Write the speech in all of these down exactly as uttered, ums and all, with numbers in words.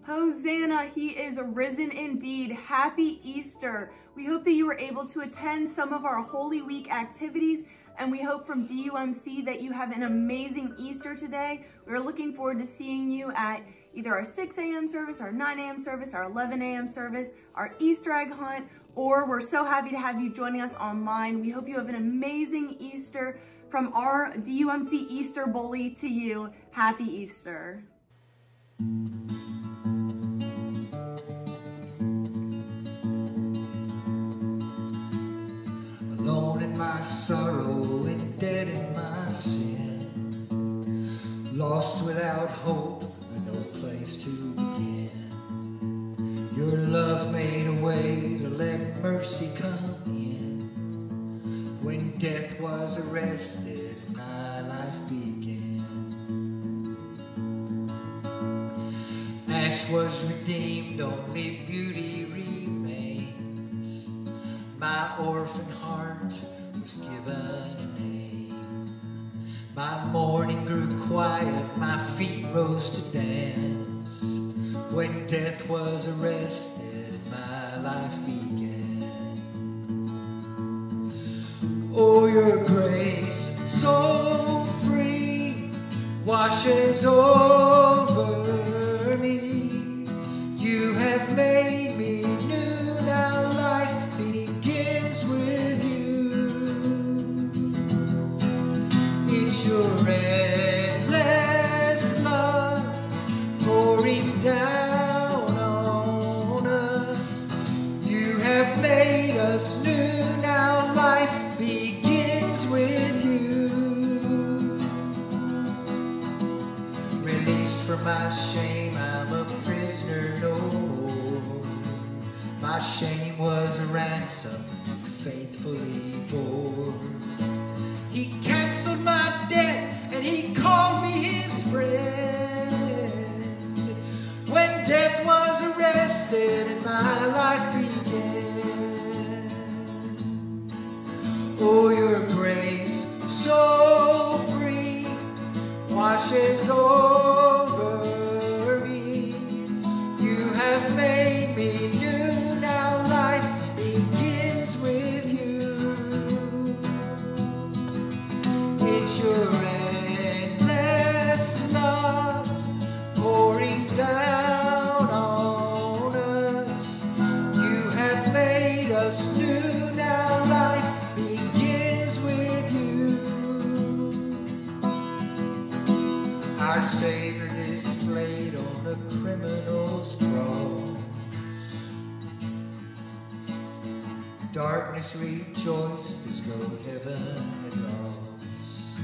Hosanna, he is risen indeed. Happy Easter. We hope that you were able to attend some of our Holy Week activities, and we hope from D U M C that you have an amazing Easter today. We're looking forward to seeing you at either our six A M service, our nine A M service, our eleven A M service, our Easter egg hunt, or we're so happy to have you joining us online. We hope you have an amazing Easter. From our D U M C Easter bully to you, happy Easter. Alone in my sorrow and dead in my sin, lost without hope with no place to begin. Your love made a way to let mercy come in. When death was arrested and my life began, ash was redeemed, only beauty remains. My orphan heart was given a name. My mourning grew quiet, my feet rose to dance. When death was arrested, my life began. Oh, your grace so free washes over me. You have made me new, now life begins with you. It's your endless love pouring down on us. You have made us new, now life begins with you. Released from my shame, I'm a prisoner no more. My shame was a ransom you faithfully bore. He canceled my debt and he called me his friend. When death was arrested and my life began. Oh, your grace so free washes over me. You have made me new, now life begins with you. It's your endless love pouring down on us. You have made us new, now life begins with you. Our Savior displayed on a criminal's cross. Darkness rejoiced as though heaven had lost.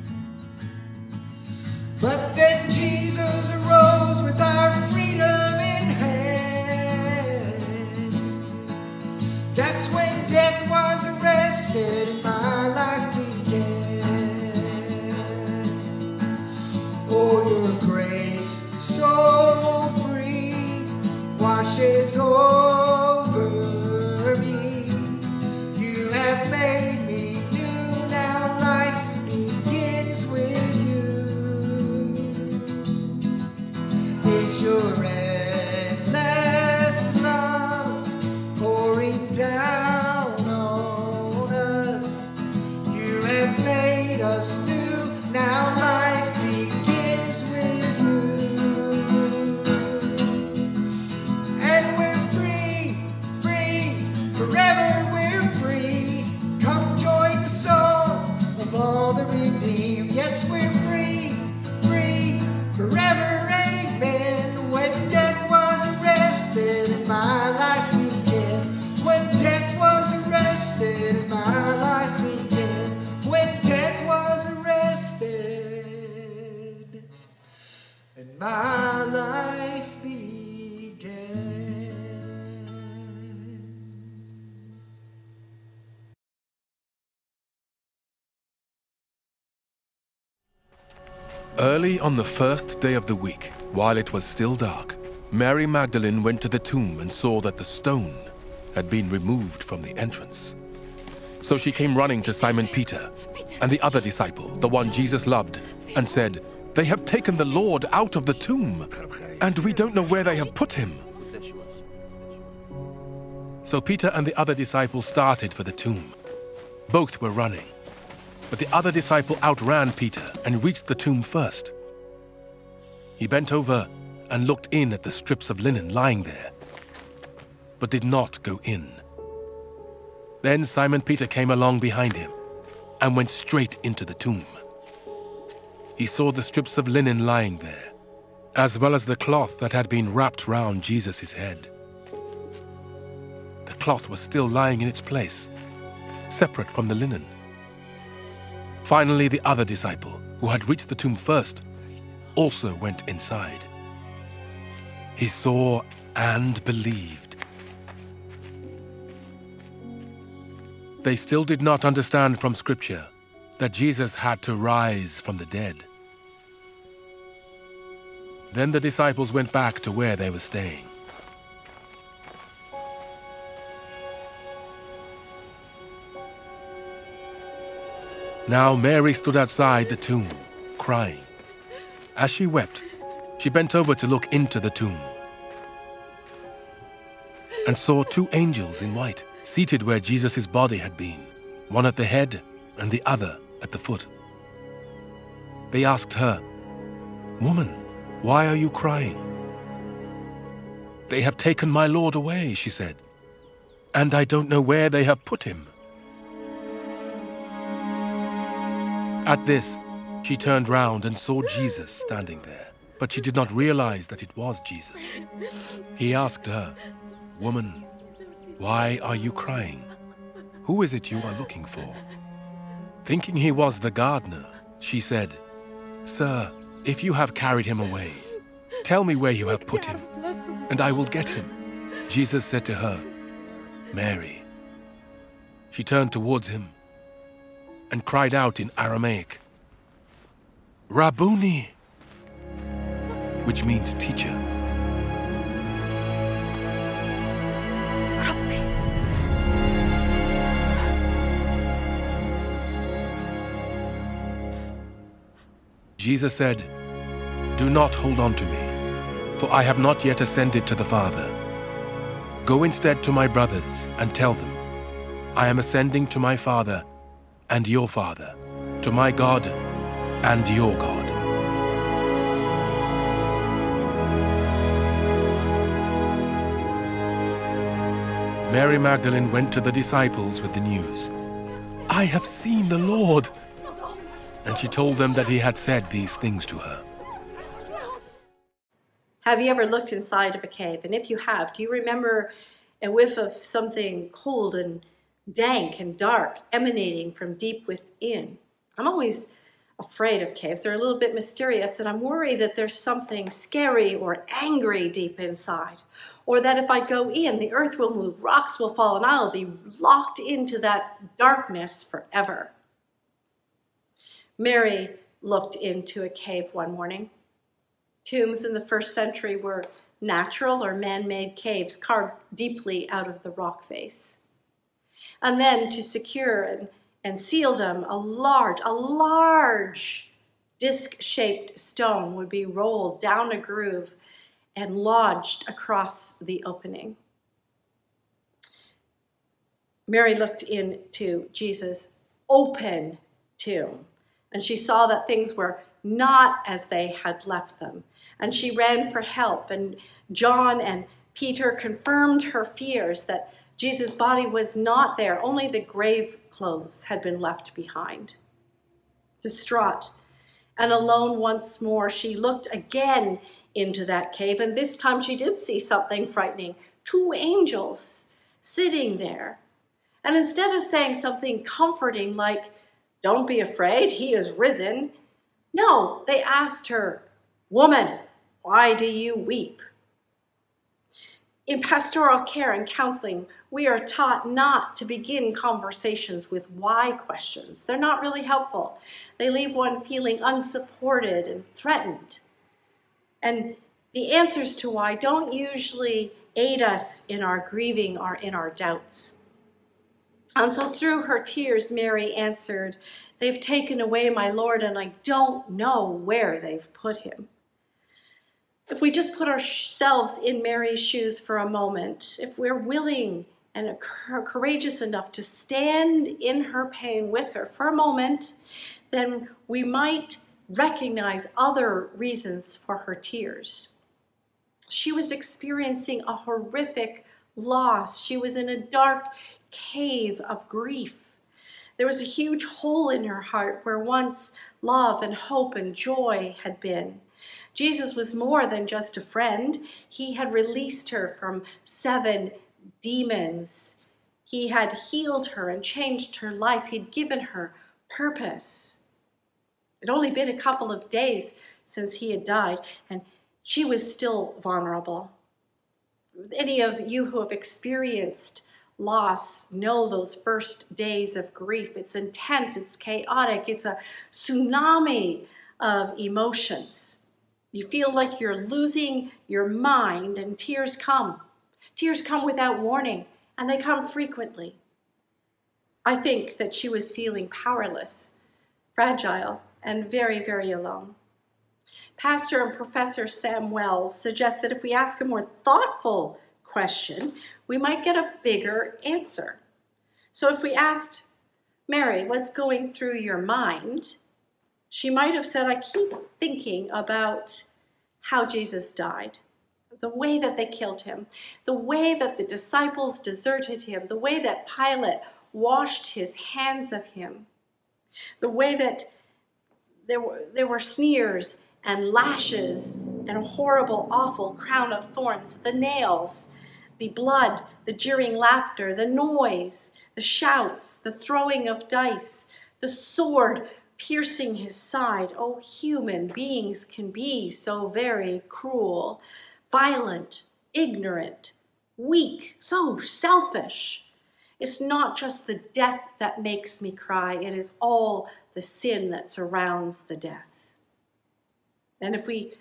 But then Jesus arose with our freedom in hand. That's when death was arrested and my life began. Oh, your grace so free washes over me. You have made me new, now life begins with you. It's your endless love pouring down on us. You have made us new, now life begins with you. And we're free, free, forever we're free. Come join the song of all the redeemed. Yes, we're free, free, forever, amen. When death was arrested and my life began. When death was arrested and my life began. When death was arrested and my life began. Early on the first day of the week, while it was still dark, Mary Magdalene went to the tomb and saw that the stone had been removed from the entrance. So she came running to Simon Peter and the other disciple, the one Jesus loved, and said, They have taken the Lord out of the tomb, and we don't know where they have put him." So Peter and the other disciple started for the tomb. Both were running, but the other disciple outran Peter and reached the tomb first. He bent over and looked in at the strips of linen lying there, but did not go in. Then Simon Peter came along behind him and went straight into the tomb. He saw the strips of linen lying there, as well as the cloth that had been wrapped round Jesus' head. The cloth was still lying in its place, separate from the linen. Finally, the other disciple, who had reached the tomb first, also went inside. He saw and believed. They still did not understand from Scripture that Jesus had to rise from the dead. Then the disciples went back to where they were staying. Now Mary stood outside the tomb, crying. As she wept, she bent over to look into the tomb and saw two angels in white seated where Jesus' body had been, one at the head and the other at the foot. They asked her, "Woman, why are you crying?" "They have taken my Lord away," she said, "and I don't know where they have put him." At this, she turned round and saw Jesus standing there, but she did not realize that it was Jesus. He asked her, "Woman, why are you crying? Who is it you are looking for?" Thinking he was the gardener, she said, "Sir, if you have carried him away, tell me where you have put him, and I will get him." Jesus said to her, "Mary." She turned towards him and cried out in Aramaic, "Rabboni," which means teacher. Jesus said, "Do not hold on to me, for I have not yet ascended to the Father. Go instead to my brothers and tell them, I am ascending to my Father and your Father, to my God and your God." Mary Magdalene went to the disciples with the news, "I have seen the Lord," and she told them that he had said these things to her. Have you ever looked inside of a cave? And if you have, do you remember a whiff of something cold and dank and dark emanating from deep within? I'm always afraid of caves. They're a little bit mysterious, and I'm worried that there's something scary or angry deep inside, or that if I go in, the earth will move, rocks will fall, and I'll be locked into that darkness forever. Mary looked into a cave one morning. Tombs in the first century were natural or man-made caves carved deeply out of the rock face. And then to secure and, and seal them, a large, a large disc-shaped stone would be rolled down a groove and lodged across the opening. Mary looked into Jesus' open tomb, and she saw that things were not as they had left them. And she ran for help, and John and Peter confirmed her fears that Jesus' body was not there. Only the grave clothes had been left behind. Distraught and alone once more, she looked again into that cave, and this time she did see something frightening. Two angels sitting there. And instead of saying something comforting like, "Don't be afraid, he is risen," no, they asked her, "Woman, why do you weep?" In pastoral care and counseling, we are taught not to begin conversations with why questions. They're not really helpful. They leave one feeling unsupported and threatened. And the answers to why don't usually aid us in our grieving or in our doubts. And so through her tears, Mary answered They've taken away my Lord, and I don't know where they've put him. If we just put ourselves in Mary's shoes for a moment, if we're willing and courageous enough to stand in her pain with her for a moment, then we might recognize other reasons for her tears. She was experiencing a horrific loss. She was in a dark cave of grief. There was a huge hole in her heart where once love and hope and joy had been. Jesus was more than just a friend. He had released her from seven demons. He had healed her and changed her life. He'd given her purpose. It had only been a couple of days since he had died, and she was still vulnerable. Any of you who have experienced loss know those first days of grief. It's intense, it's chaotic, it's a tsunami of emotions. You feel like you're losing your mind, and tears come. Tears come without warning, and they come frequently. I think that she was feeling powerless, fragile, and very, very alone. Pastor and Professor Sam Wells suggests that if we ask a more thoughtful question, we might get a bigger answer. So if we asked Mary, what's going through your mind? She might have said, I keep thinking about how Jesus died, the way that they killed him, the way that the disciples deserted him, the way that Pilate washed his hands of him, the way that there were, there were sneers and lashes and a horrible, awful crown of thorns, the nails, the blood, the jeering laughter, the noise, the shouts, the throwing of dice, the sword piercing his side. Oh, human beings can be so very cruel, violent, ignorant, weak, so selfish. It's not just the death that makes me cry. It is all the sin that surrounds the death. And if we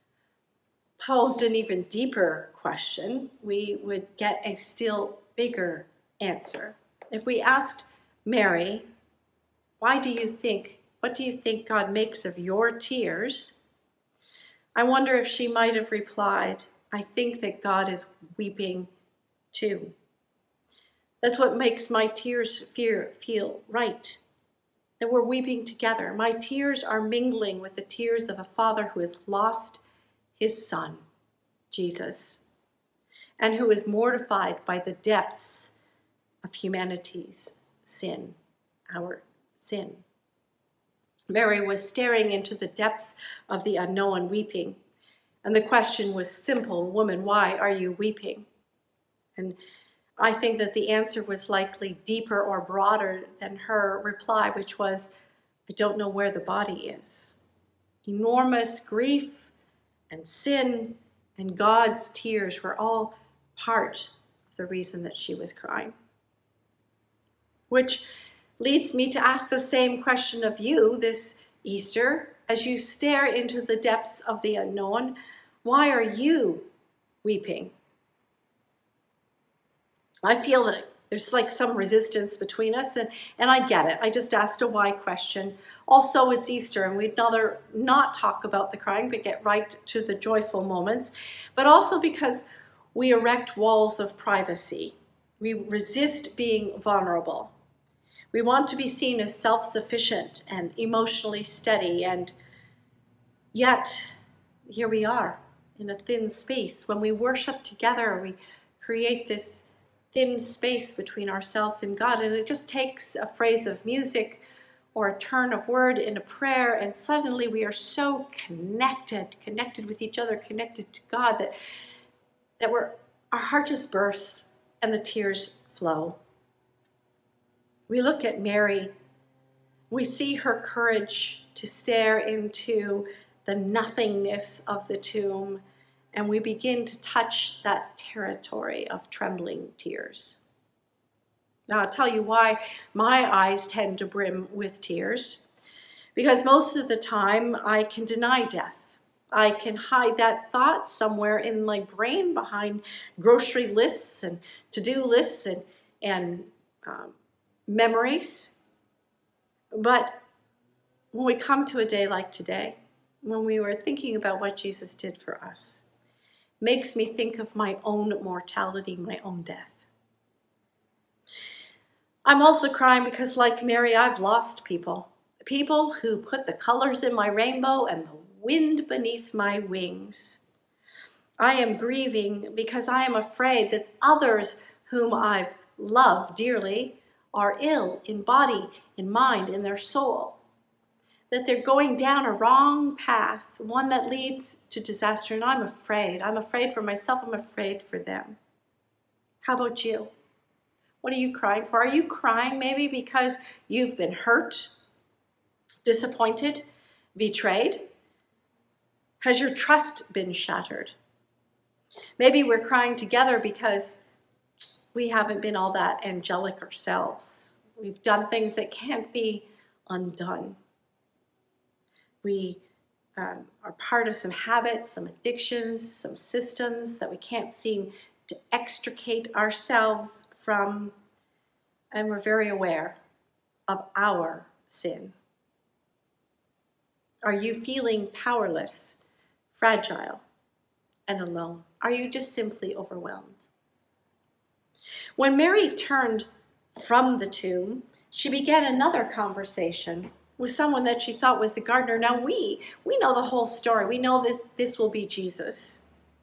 posed an even deeper question, we would get a still bigger answer. If we asked Mary, why do you think, what do you think God makes of your tears? I wonder if she might have replied, I think that God is weeping too. That's what makes my tears fear, feel right. That we're weeping together. My tears are mingling with the tears of a father who has lost his son, Jesus, and who is mortified by the depths of humanity's sin, our sin. Mary was staring into the depths of the unknown, weeping. And the question was simple, woman, why are you weeping? And I think that the answer was likely deeper or broader than her reply, which was, I don't know where the body is. Enormous grief and sin and God's tears were all part of the reason that she was crying. Which leads me to ask the same question of you this Easter. As you stare into the depths of the unknown, why are you weeping? I feel that there's like some resistance between us, and, and I get it. I just asked a why question. Also, it's Easter, and we'd rather not talk about the crying, but get right to the joyful moments. But also because we erect walls of privacy. We resist being vulnerable. We want to be seen as self-sufficient and emotionally steady, and yet here we are in a thin space. When we worship together, we create this thin space between ourselves and God, and it just takes a phrase of music or a turn of word in a prayer, and suddenly we are so connected, connected with each other, connected to God, that, that we're, our heart just bursts and the tears flow. We look at Mary, we see her courage to stare into the nothingness of the tomb, and we begin to touch that territory of trembling tears. Now, I'll tell you why my eyes tend to brim with tears. Because most of the time, I can deny death. I can hide that thought somewhere in my brain behind grocery lists and to-do lists and, and um, memories. But when we come to a day like today, when we were thinking about what Jesus did for us, makes me think of my own mortality, my own death. I'm also crying because, like Mary, I've lost people. People who put the colors in my rainbow and the wind beneath my wings. I am grieving because I am afraid that others whom I've loved dearly are ill in body, in mind, in their soul. That they're going down a wrong path, one that leads to disaster, and I'm afraid. I'm afraid for myself, I'm afraid for them. How about you? What are you crying for? Are you crying maybe because you've been hurt, disappointed, betrayed? Has your trust been shattered? Maybe we're crying together because we haven't been all that angelic ourselves. We've done things that can't be undone. We um, are part of some habits, some addictions, some systems that we can't seem to extricate ourselves from, and we're very aware of our sin. Are you feeling powerless, fragile, and alone? Are you just simply overwhelmed? When Mary turned from the tomb, she began another conversation with someone that she thought was the gardener. Now we, we know the whole story. We know that this will be Jesus.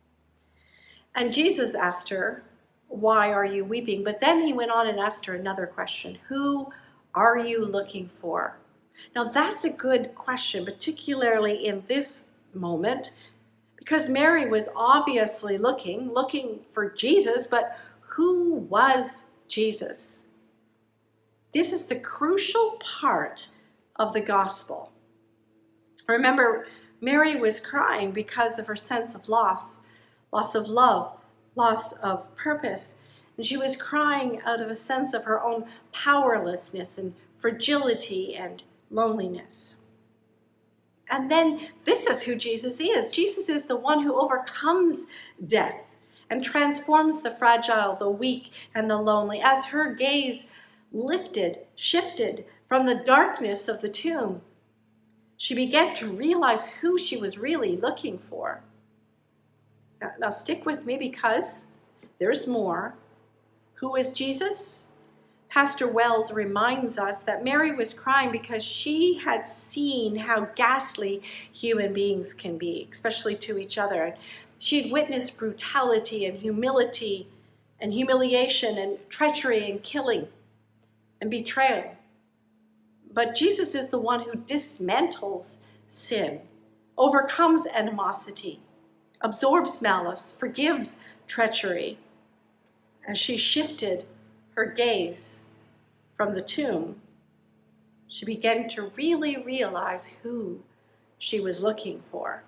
And Jesus asked her, "Why are you weeping?" But then he went on and asked her another question. "Who are you looking for?" Now that's a good question, particularly in this moment, because Mary was obviously looking, looking for Jesus, but who was Jesus? This is the crucial part of the gospel. Remember, Mary was crying because of her sense of loss, loss of love, loss of purpose. And she was crying out of a sense of her own powerlessness and fragility and loneliness. And then this is who Jesus is. Jesus is the one who overcomes death and transforms the fragile, the weak, and the lonely. As her gaze lifted, shifted from the darkness of the tomb, she began to realize who she was really looking for. Now, now stick with me because there's more. Who is Jesus? Pastor Wells reminds us that Mary was crying because she had seen how ghastly human beings can be, especially to each other. She'd witnessed brutality and humility and humiliation and treachery and killing and betrayal. But Jesus is the one who dismantles sin, overcomes animosity, absorbs malice, forgives treachery. As she shifted her gaze from the tomb, she began to really realize who she was looking for.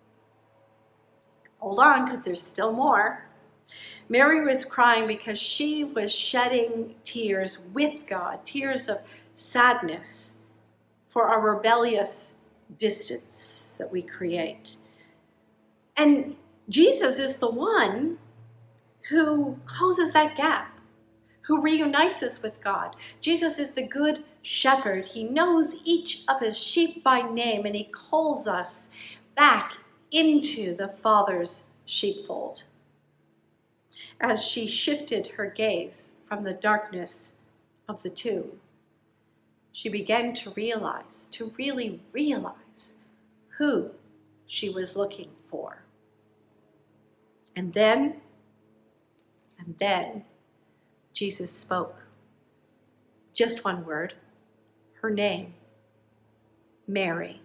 Hold on, because there's still more. Mary was crying because she was shedding tears with God, tears of sadness for our rebellious distance that we create. And Jesus is the one who closes that gap, who reunites us with God. Jesus is the good shepherd. He knows each of his sheep by name, and he calls us back into the Father's sheepfold. As she shifted her gaze from the darkness of the tomb, she began to realize, to really realize who she was looking for. And then, and then, Jesus spoke. Just one word, her name, Mary.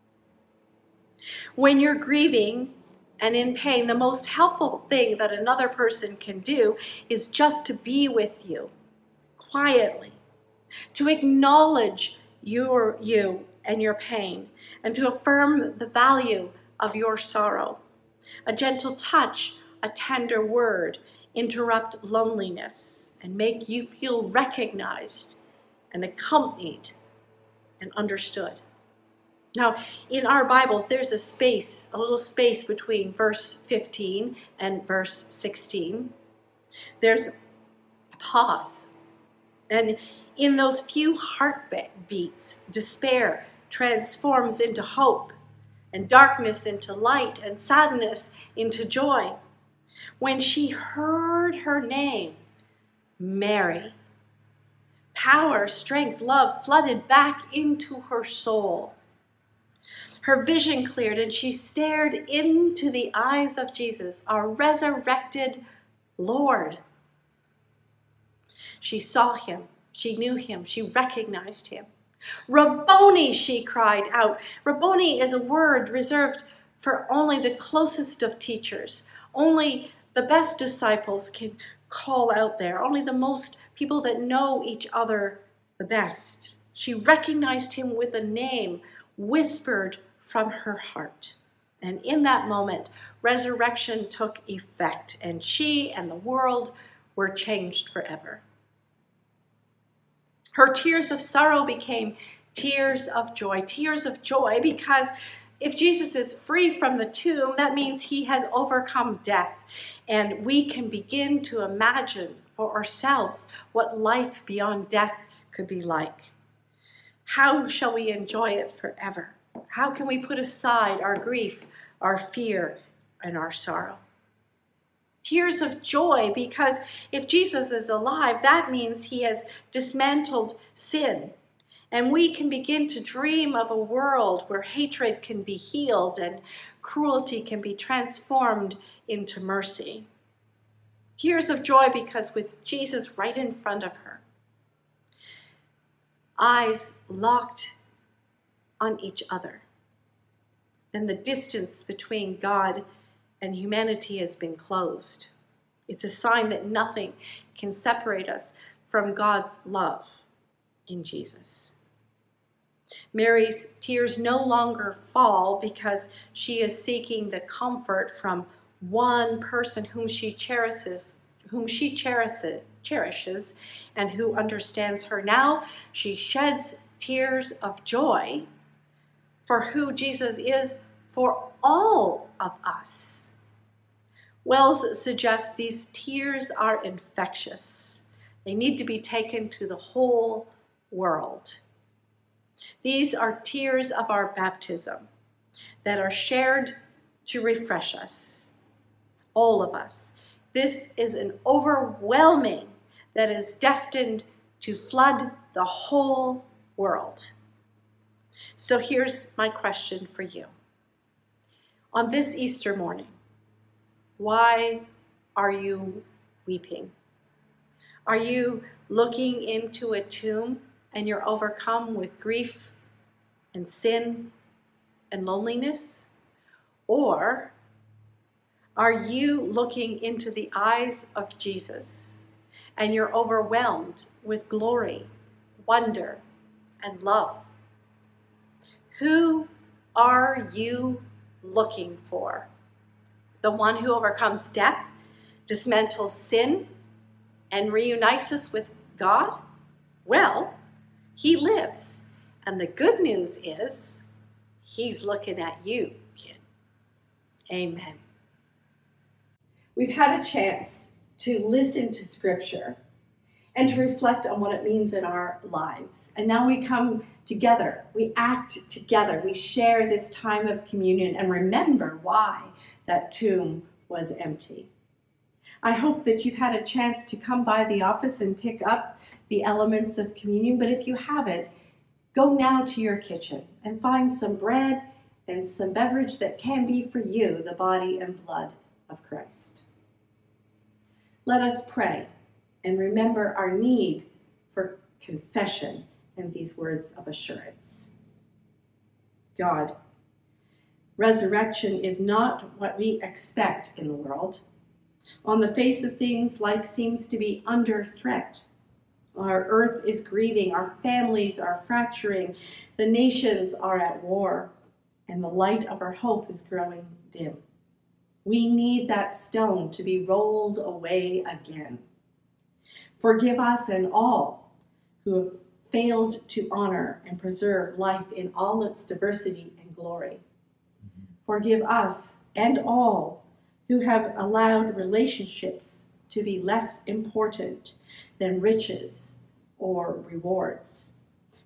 When you're grieving and in pain, the most helpful thing that another person can do is just to be with you quietly, to acknowledge your you and your pain, and to affirm the value of your sorrow. A gentle touch, a tender word, interrupt loneliness and make you feel recognized and accompanied and understood. Now, in our Bibles, there's a space, a little space between verse fifteen and verse sixteen. There's a pause. And in those few heartbeats, despair transforms into hope, and darkness into light, and sadness into joy. When she heard her name, Mary, power, strength, love flooded back into her soul. Her vision cleared, and she stared into the eyes of Jesus, our resurrected Lord. She saw him, she knew him, she recognized him. Rabboni, she cried out. Rabboni is a word reserved for only the closest of teachers. Only the best disciples can call out there. Only the most people that know each other the best. She recognized him with a name whispered from her heart. And in that moment, resurrection took effect, and she and the world were changed forever. Her tears of sorrow became tears of joy, tears of joy, because if Jesus is free from the tomb, that means he has overcome death, and we can begin to imagine for ourselves what life beyond death could be like. How shall we enjoy it forever? How can we put aside our grief, our fear, and our sorrow? Tears of joy, because if Jesus is alive, that means he has dismantled sin. And we can begin to dream of a world where hatred can be healed and cruelty can be transformed into mercy. Tears of joy, because with Jesus right in front of her, eyes locked on each other, and the distance between God and humanity has been closed. It's a sign that nothing can separate us from God's love in Jesus. Mary's tears no longer fall because she is seeking the comfort from one person whom she cherishes, whom she cherishes, cherishes, and who understands her. Now she sheds tears of joy for who Jesus is for all of us. Wells suggests these tears are infectious. They need to be taken to the whole world. These are tears of our baptism that are shared to refresh us, all of us. This is an overwhelming that is destined to flood the whole world. So here's my question for you. On this Easter morning, why are you weeping? Are you looking into a tomb and you're overcome with grief and sin and loneliness? Or are you looking into the eyes of Jesus and you're overwhelmed with glory, wonder, and love? Who are you looking for? The one who overcomes death, dismantles sin, and reunites us with God? Well, he lives. And the good news is, he's looking at you, kid. Amen. We've had a chance to listen to Scripture and to reflect on what it means in our lives. And now we come together, we act together, we share this time of communion and remember why that tomb was empty. I hope that you've had a chance to come by the office and pick up the elements of communion, but if you haven't, go now to your kitchen and find some bread and some beverage that can be for you, the body and blood of Christ. Let us pray and remember our need for confession and these words of assurance. God, resurrection is not what we expect in the world. On the face of things, life seems to be under threat. Our earth is grieving, our families are fracturing, the nations are at war, and the light of our hope is growing dim. We need that stone to be rolled away again. Forgive us and all who have failed to honor and preserve life in all its diversity and glory. Forgive us and all who have allowed relationships to be less important than riches or rewards.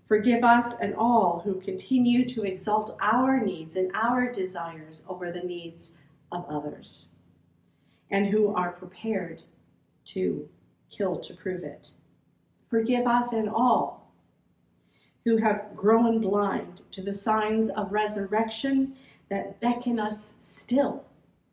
Forgive us and all who continue to exalt our needs and our desires over the needs of others, and who are prepared to kill to prove it. Forgive us and all who have grown blind to the signs of resurrection that beckon us still.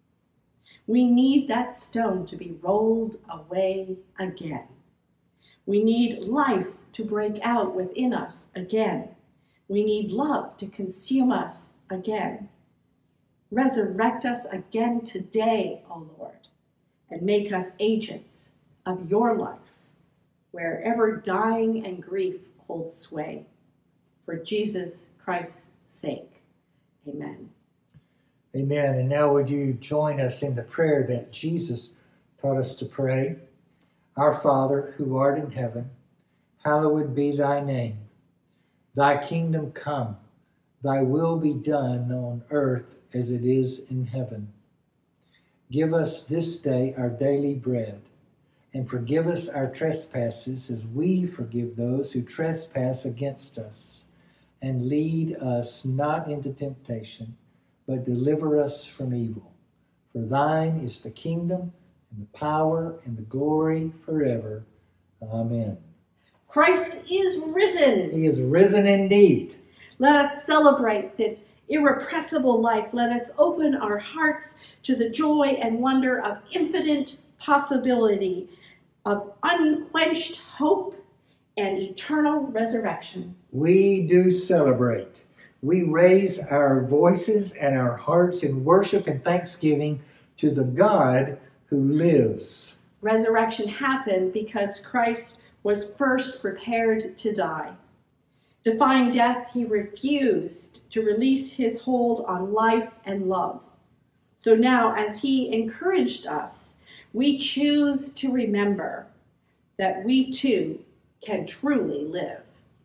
We need that stone to be rolled away again. We need life to break out within us again. We need love to consume us again. Resurrect us again today, O Lord, and make us agents of your life, wherever dying and grief hold sway. For Jesus Christ's sake, amen. Amen. And now would you join us in the prayer that Jesus taught us to pray? Our Father, who art in heaven, hallowed be thy name. Thy kingdom come, thy will be done on earth as it is in heaven. Give us this day our daily bread, and forgive us our trespasses as we forgive those who trespass against us. And lead us not into temptation, but deliver us from evil. For thine is the kingdom, and the power, and the glory forever. Amen. Christ is risen. He is risen indeed. Let us celebrate this irrepressible life. Let us open our hearts to the joy and wonder of infinite possibility, of unquenched hope and eternal resurrection. We do celebrate. We raise our voices and our hearts in worship and thanksgiving to the God who lives. Resurrection happened because Christ was first prepared to die. Defying death, he refused to release his hold on life and love. So now, as he encouraged us, we choose to remember that we too can truly live.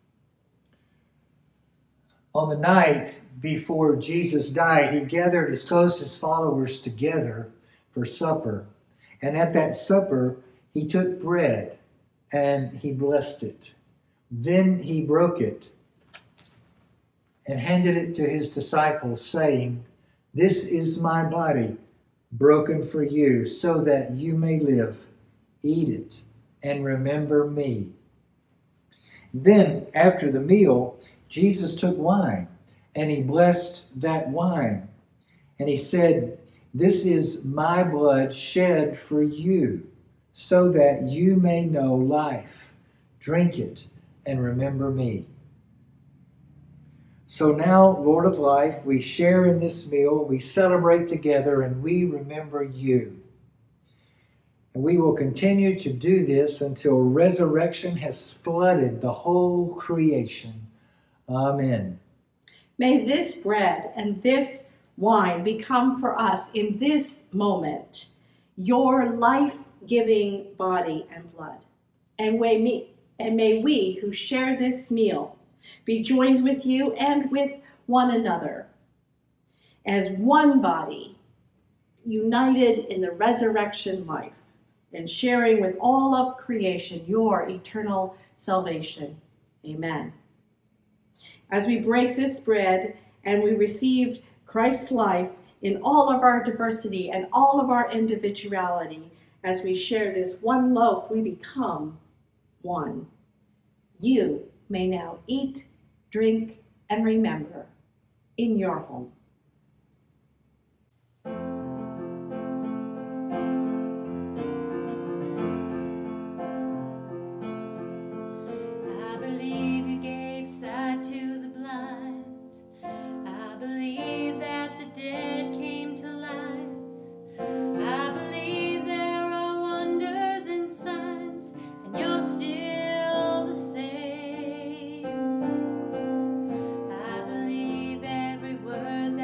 On the night before Jesus died, he gathered his closest followers together for supper. And at that supper, he took bread and he blessed it. Then he broke it and handed it to his disciples, saying, "This is my body, broken for you, so that you may live. Eat it and remember me." Then, after the meal, Jesus took wine, and he blessed that wine. And he said, "This is my blood shed for you, so that you may know life. Drink it and remember me." So now, Lord of life, we share in this meal, we celebrate together, and we remember you. And we will continue to do this until resurrection has flooded the whole creation. Amen. May this bread and this wine become for us in this moment your life-giving body and blood. And may, me, and may we who share this meal be joined with you and with one another as one body, united in the resurrection life and sharing with all of creation your eternal salvation. Amen. As we break this bread and we receive Christ's life in all of our diversity and all of our individuality, as we share this one loaf, we become one. You may now eat, drink, and remember in your home. I believe you gave sight to the blind. I believe that the dead came to life. I believe there are wonders and signs, and you're still the same. I believe every word that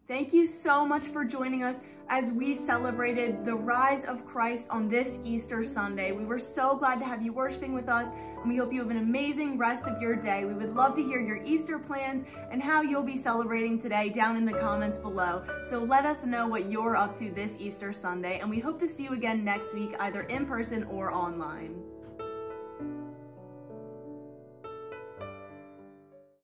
Thank you so much for joining us as we celebrated the rise of Christ on this Easter Sunday. We were so glad to have you worshiping with us, and we hope you have an amazing rest of your day. We would love to hear your Easter plans and how you'll be celebrating today down in the comments below. So let us know what you're up to this Easter Sunday, and we hope to see you again next week, either in person or online.